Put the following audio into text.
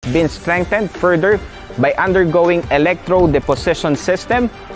been strengthened further by undergoing electro deposition system